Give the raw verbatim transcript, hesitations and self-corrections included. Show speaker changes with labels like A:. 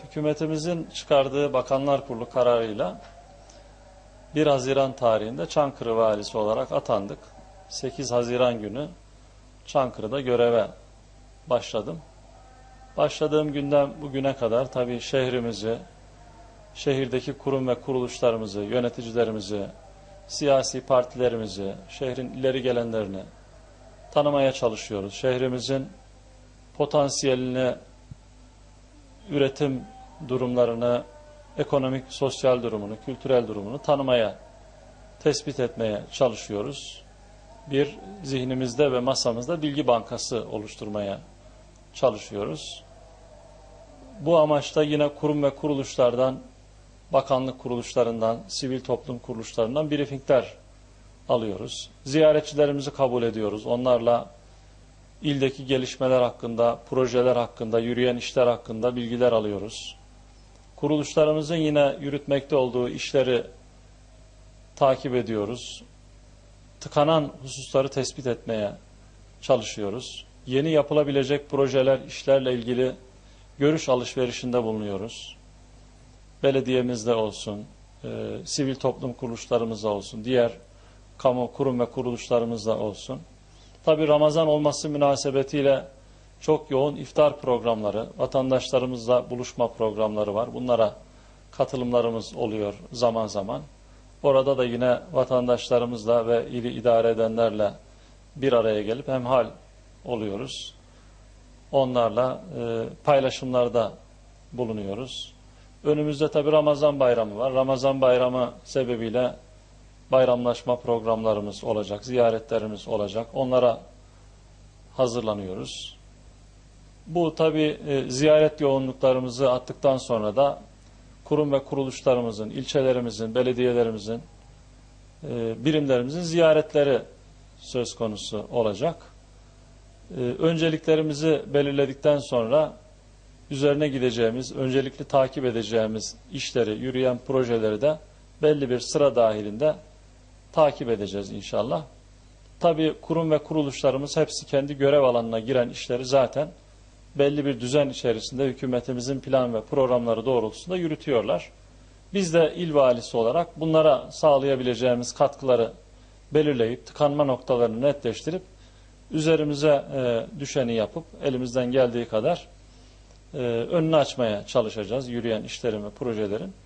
A: hükümetimizin çıkardığı Bakanlar Kurulu kararıyla bir Haziran tarihinde Çankırı valisi olarak atandık. sekiz Haziran günü Çankırı'da göreve başladım. Başladığım günden bugüne kadar tabii şehrimizi, şehirdeki kurum ve kuruluşlarımızı, yöneticilerimizi, siyasi partilerimizi, şehrin ileri gelenlerini tanımaya çalışıyoruz. Şehrimizin potansiyelini, üretim durumlarını, ekonomik, sosyal durumunu, kültürel durumunu tanımaya, tespit etmeye çalışıyoruz. Bir zihnimizde ve masamızda bilgi bankası oluşturmaya çalışıyoruz. Bu amaçta yine kurum ve kuruluşlardan, bakanlık kuruluşlarından, sivil toplum kuruluşlarından briefingler alıyoruz. Ziyaretçilerimizi kabul ediyoruz. Onlarla ildeki gelişmeler hakkında, projeler hakkında, yürüyen işler hakkında bilgiler alıyoruz. Kuruluşlarımızın yine yürütmekte olduğu işleri takip ediyoruz. Tıkanan hususları tespit etmeye çalışıyoruz. Yeni yapılabilecek projeler, işlerle ilgili görüş alışverişinde bulunuyoruz. Belediyemizde olsun, e, sivil toplum kuruluşlarımızda olsun, diğer kamu kurum ve kuruluşlarımızda olsun. Tabii Ramazan olması münasebetiyle çok yoğun iftar programları, vatandaşlarımızla buluşma programları var. Bunlara katılımlarımız oluyor zaman zaman. Orada da yine vatandaşlarımızla ve ili idare edenlerle bir araya gelip hemhal oluyoruz. Onlarla e, paylaşımlarda bulunuyoruz. Önümüzde tabii Ramazan bayramı var. Ramazan bayramı sebebiyle bayramlaşma programlarımız olacak, ziyaretlerimiz olacak. Onlara hazırlanıyoruz. Bu tabii e, ziyaret yoğunluklarımızı attıktan sonra da kurum ve kuruluşlarımızın, ilçelerimizin, belediyelerimizin, e, birimlerimizin ziyaretleri söz konusu olacak. E, önceliklerimizi belirledikten sonra üzerine gideceğimiz, öncelikli takip edeceğimiz işleri, yürüyen projeleri de belli bir sıra dahilinde takip edeceğiz inşallah. Tabii kurum ve kuruluşlarımız hepsi kendi görev alanına giren işleri zaten belli bir düzen içerisinde hükümetimizin plan ve programları doğrultusunda yürütüyorlar. Biz de il valisi olarak bunlara sağlayabileceğimiz katkıları belirleyip tıkanma noktalarını netleştirip üzerimize e, düşeni yapıp elimizden geldiği kadar e, önünü açmaya çalışacağız yürüyen işlerin ve projelerin.